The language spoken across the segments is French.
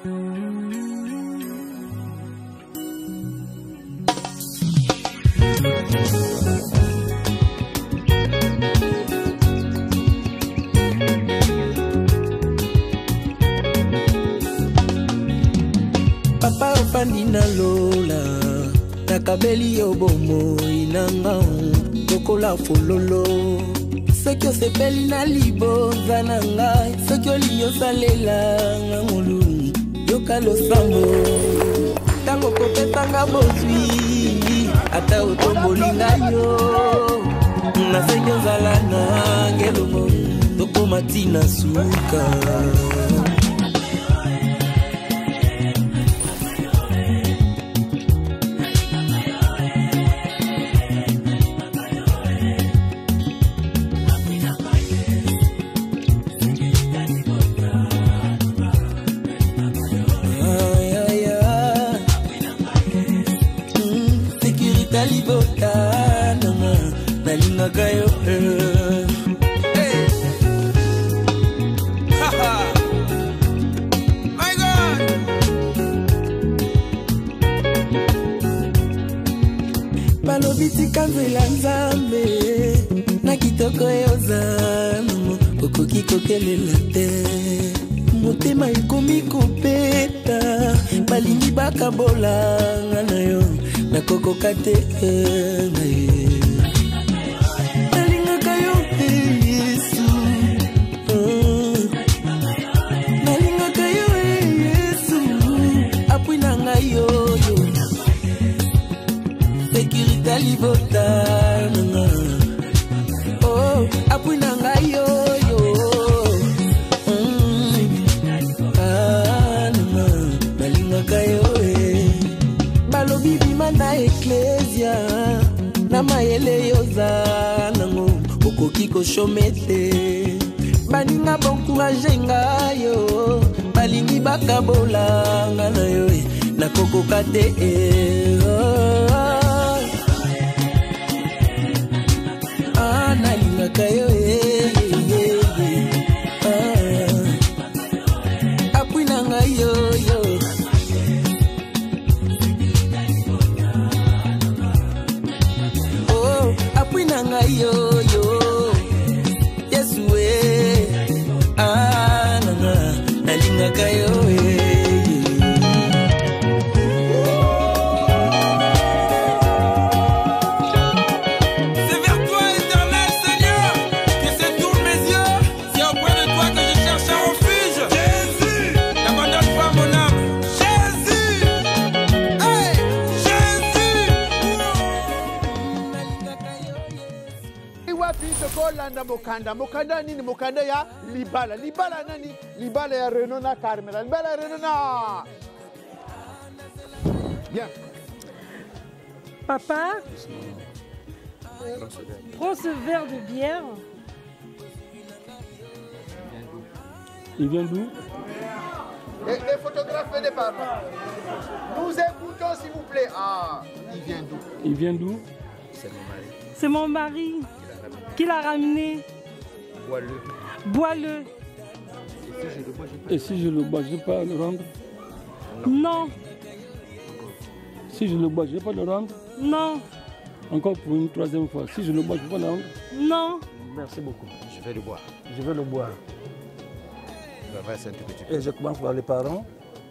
Papa ofandi na lola nakabeli yo bomo inanga tokola fololo soki osepeli na libonza na ngai soki olingi osalela nga ngolu yoka losambo ntango kopesanga bozwi ata otomboli ngai yo nasengi ozala na ngelongo tokoma ntina suka. Balobiti kanzela nzambe na kitoko yozana okoki kokelela te motema ekomi kopeta balingi bakabolanga na yo nakokoka te na ye nalingaka yo Yesu nalingaka yo Yesu apui na ngai yoyo sécurité libota oh apui na ngai yoyo nalingaka yo balobi bima na eklesia na mayele yoza nango okoki koshome te baninga boncourage ngai yo balingi bakabolanga na yo nakokoka te nalingaka yo apui na ngai yoyo oh apui na ngai yoyo Yesu nalingaka yo Mokanda mokanda nini mokanda ya libala libala nani libala ya Renona Carmela libala ya Renona. Bien. Papa, prends ce verre de bière. Il vient d'où? Les photographes ne parlent pas. Nous écoutons s'il vous plaît. Ah, il vient d'où? Il vient d'où? C'est mon mari. C'est mon mari qui l'a ramené. Bois-le. Bois-le. Et si je le bois, je ne vais pas le rendre? Non. Si je le bois, je ne vais pas le rendre? Non. Encore pour une troisième fois. Si je le bois, je ne vais pas le rendre? Non. Merci beaucoup. Je vais le boire. Je vais le boire. Verser un tout petit peu. Et je commence par les parents.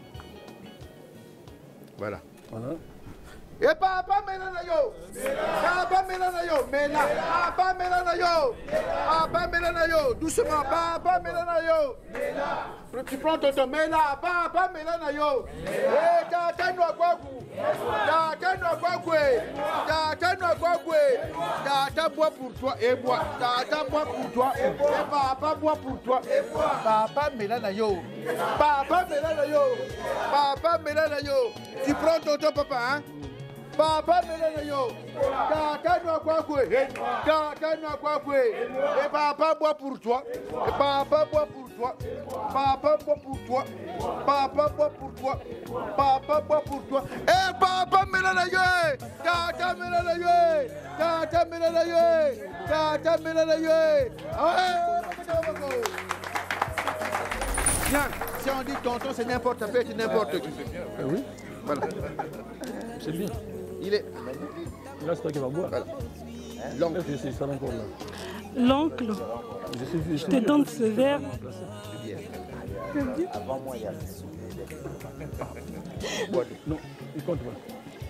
Voilà. Voilà. Et papa melana yo. Papa melana yo. Mela. Papa melana yo. Papa melana yo. Doucement. Papa melana yo. Tu prends ton mela. Papa melana yo. Eh tata no kwaku. Tata no kwaku. Tata no kwaku. Tata bois pour toi et bois. Tata bois pour toi. Et papa bois pour toi. Papa melana yo. Papa melana yo. Papa melana yo. Tu prends ton papa hein. Papa melana yo, tata no kwakwe, tata no kwakwe, et papa boit pour toi, et papa boit pour toi, papa boit pour toi, papa boit pour toi, papa boit pour toi, et papa melana yo, tata melana yo, tata melana yo, tata melana yo. Bien, Haïtien, on dit tonton, c'est n'importe, ça peut être n'importe qui. Oui. Voilà. C'est bien. Il est. Là, c'est toi qui vas boire. Voilà. L'oncle, c'est ça encore là. L'oncle, je te donne ce verre. Avant moi, il y a Non, il compte pas.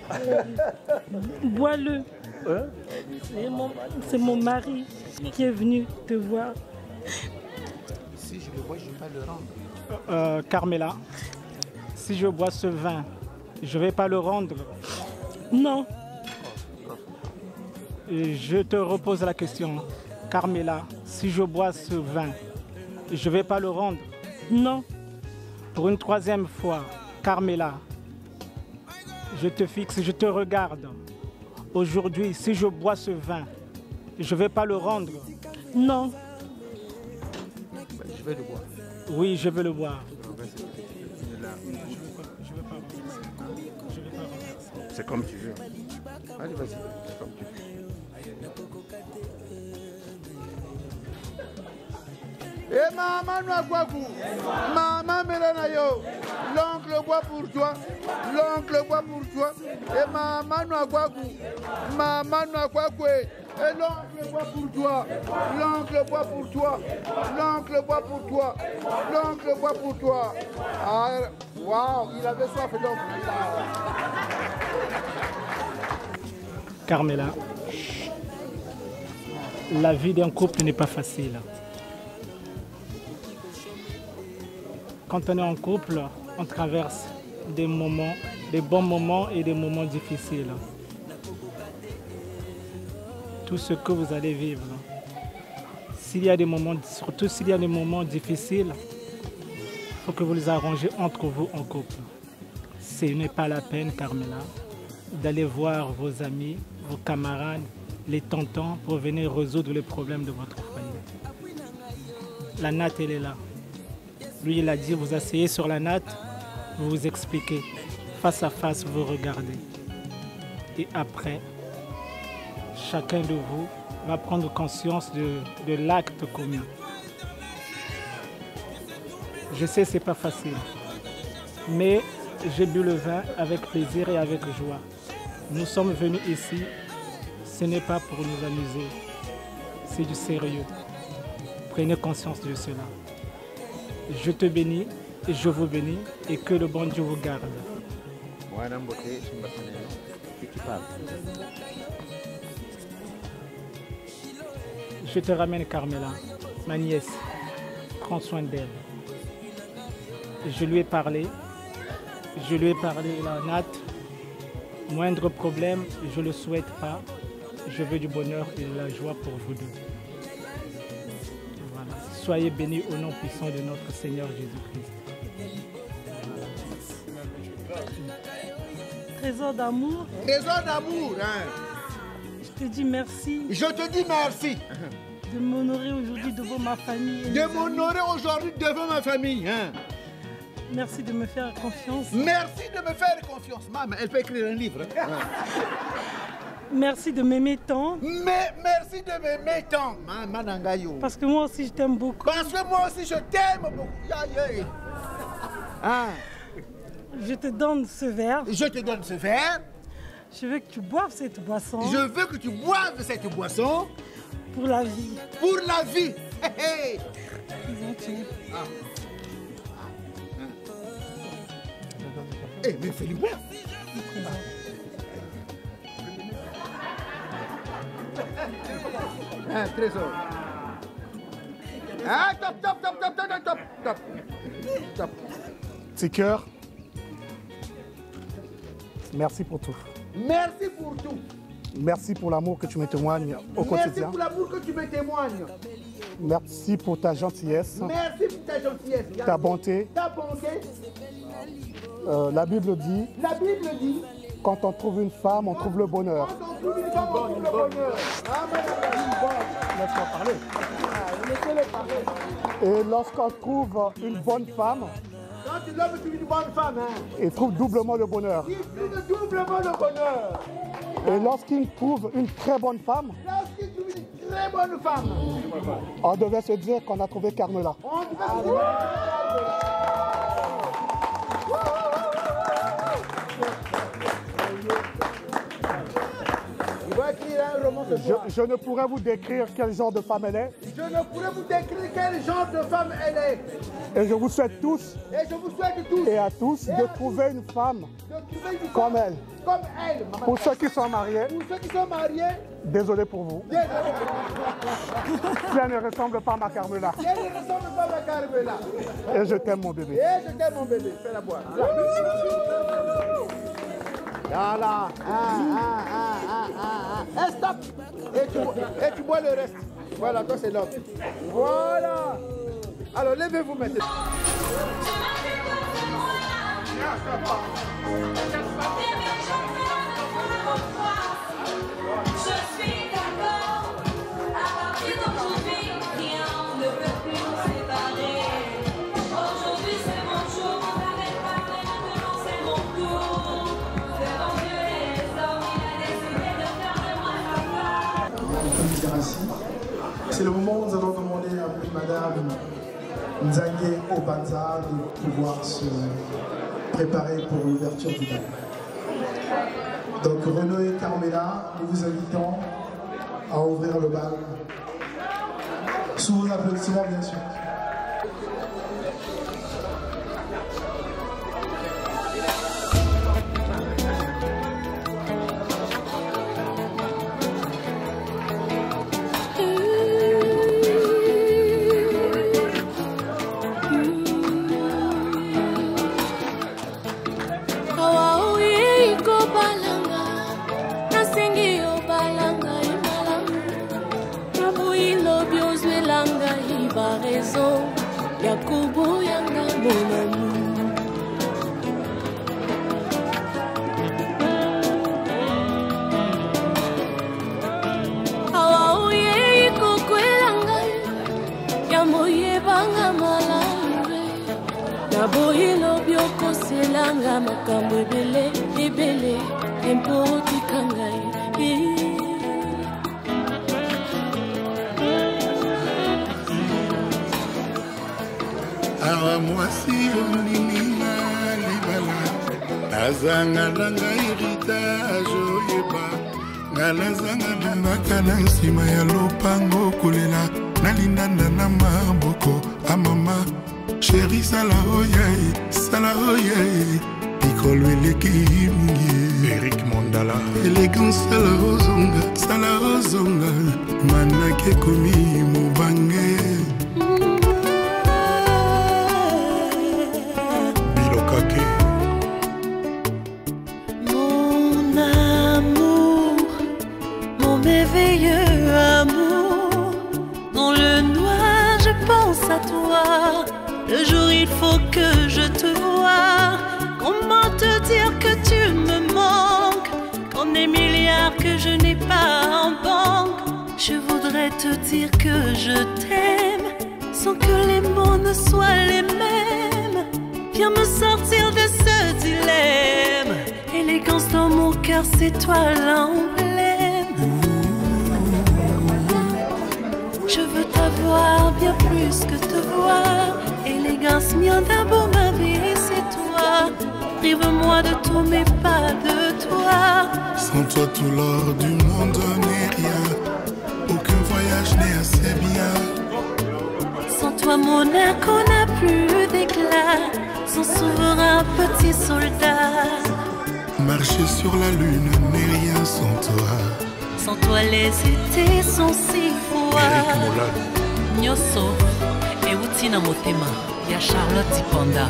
Bois-le. Hein? C'est mon mari qui est venu te voir. Si je le vois, je ne vais pas le rendre. Carmela, si je bois ce vin, je ne vais pas le rendre. Non, Et je te repose la question. Carmela, si je bois ce vin, je ne vais pas le rendre. non, Pour une troisième fois, Carmela, je te fixe, je te regarde. Aujourd'hui, si je bois ce vin, je ne vais pas le rendre. non, Je vais le voir. Oui, je veux le boire. C'est comme tu veux. Allez, vas-y. C'est comme tu veux. Eh maman Nouagouagou, maman Mélanayo, l'oncle boit pour toi, l'oncle boit pour toi. Et maman Nouagouagou, maman Nouagouagou, et l'oncle boit pour toi, l'oncle boit pour toi, l'oncle boit pour toi, l'oncle boit pour toi. Ah, waouh, il avait soif donc. Carmela, la vie d'un couple n'est pas facile. Quand on est en couple, on traverse des moments, des bons moments et des moments difficiles. Tout ce que vous allez vivre. S'il y a des moments, surtout s'il y a des moments difficiles, il faut que vous les arrangez entre vous en couple. Ce n'est pas la peine, Carmela, d'aller voir vos amis, vos camarades, les tontons pour venir résoudre les problèmes de votre foyer. La natte, elle est là. Lui, il a dit, vous asseyez sur la natte, vous vous expliquez. Face à face, vous regardez. Et après, chacun de vous va prendre conscience de l'acte commun. Je sais, ce n'est pas facile. Mais j'ai bu le vin avec plaisir et avec joie. Nous sommes venus ici, ce n'est pas pour nous amuser. C'est du sérieux. Prenez conscience de cela. Je te bénis et je vous bénis et que le bon Dieu vous garde. Je te ramène Carmela, ma nièce. Prends soin d'elle. Je lui ai parlé. La natte. Moindre problème, je ne le souhaite pas. Je veux du bonheur et de la joie pour vous deux. Voilà. Soyez bénis au nom puissant de notre Seigneur Jésus-Christ. trésor d'amour, Trésor d'amour, hein. je te dis merci Je te dis merci de m'honorer aujourd'hui devant ma famille. de m'honorer aujourd'hui devant ma famille. Hein. Merci de me faire confiance. Merci de me faire confiance. Maman, elle peut écrire un livre. Hein. Merci de m'aimer tant. Mais merci de m'aimer tant. Maman Nangayo. Parce que moi aussi je t'aime beaucoup. Parce que moi aussi je t'aime beaucoup. Aïe. Hein. Je te donne ce verre. Je te donne ce verre. Je veux que tu boives cette boisson. Je veux que tu boives cette boisson. Pour la vie. Pour la vie. Hey. Eh, mais fais-lui boire. Hein, trésor. Ah, top. Petit cœur, merci pour tout. Merci pour tout. Merci pour l'amour que tu me témoignes au quotidien. Merci pour l'amour que tu me témoignes. Merci pour ta gentillesse, Merci pour ta gentillesse. ta bonté. Ta bonté. La Bible dit, quand on trouve une femme, on trouve le bonheur. Quand on trouve une femme, on trouve le bonheur. Amen. Laisse-moi parler. Laissez-le parler. Et lorsqu'on trouve une bonne femme, Quand l'homme trouve une bonne femme, hein, il trouve doublement le bonheur. il trouve doublement le bonheur. Et lorsqu'il trouve une très bonne femme, Lorsqu'il trouve une très bonne femme, on devait se dire qu'on a trouvé Carmela. on devait se dire Je ne pourrais vous décrire quel genre de femme elle est. Je ne pourrais vous décrire quel genre de femme elle est. Et je vous souhaite tous. Et je vous souhaite tous. Et à tous de trouver une femme comme elle. Comme elle. Pour ceux qui sont mariés. Pour ceux qui sont mariés. Désolé pour vous. Si elle ne ressemble pas à ma Carmela. Si elle ne ressemble pas à ma Carmela. Et je t'aime mon bébé. Et je t'aime mon bébé. Fais-la boire. Voilà. Stop. Et tu bois le reste. Voilà, toi c'est l'homme. Voilà. Alors levez-vous maintenant. Je suis d'accord. À partir d'aujourd'hui, rien ne peut plus nous séparer. Aujourd'hui c'est mon jour, on n'arrête pas, maintenant c'est mon tour. Devant Dieu et les hommes, il a décidé de faire de moi sa femme. C'est le moment où nous allons demander à Madame Nzangue Obanza de pouvoir se préparer pour l'ouverture du bal. Donc Renaud et Carmela, nous vous invitons à ouvrir le bal. Sous vos applaudissements bien sûr. Yakubu yanga monami awa uye ikokwelanga yamoye banga malamu naboyilo byokoselanga makambo ebele ebele empotikangai awa mwasi oninga libala nazanga langa héritage oyeba nga nazanga nandaka na nsima ya lopango kolela nalindanda na maboko amama sheri sala oyai pikolo eleki mingi Eric Mondala élégance sala ozonga manake komi mobange merveilleux amour, dans le noir je pense à toi. Le jour il faut que je te voie. Comment te dire que tu me manques, quand des milliards que je n'ai pas en banque. Je voudrais te dire que je t'aime, sans que les mots ne soient les mêmes. Viens me sortir de ce dilemme. Élégance dans mon cœur, c'est toi l'emblème. Je veux t'avoir bien plus que te voir. Élégance, mien d'abord ma vie, c'est toi. Prive-moi de tout mais pas de toi. Sans toi tout l'or du monde n'est rien. Aucun voyage n'est assez bien. Sans toi mon air qu'on n'a plus d'éclat. Son souverain petit soldat. Marcher sur la lune n'est rien sans toi. Sans toi les étés sont si froids. Nyoso euti na motema ya Charlotte Panda.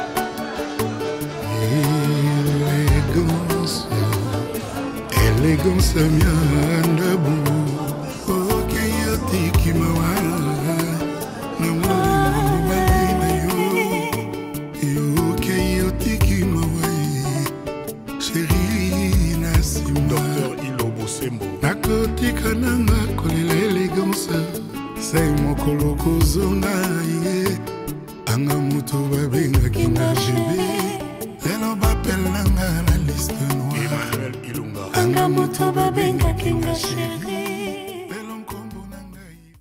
Élégance mianda bu. Okay yoti mawala. Na mwana yo. Okay yoti mawai. Chérie Nassim Docteur Ilobo Sembo. Nakoti kananga kolela élégance. C'est mon coloko zonga ye. Anga mutu babenga kinga jibe. Lelo bapelanga la liste noire. Emmanuel Ilunga. Anga mutu babenga kinga chérie.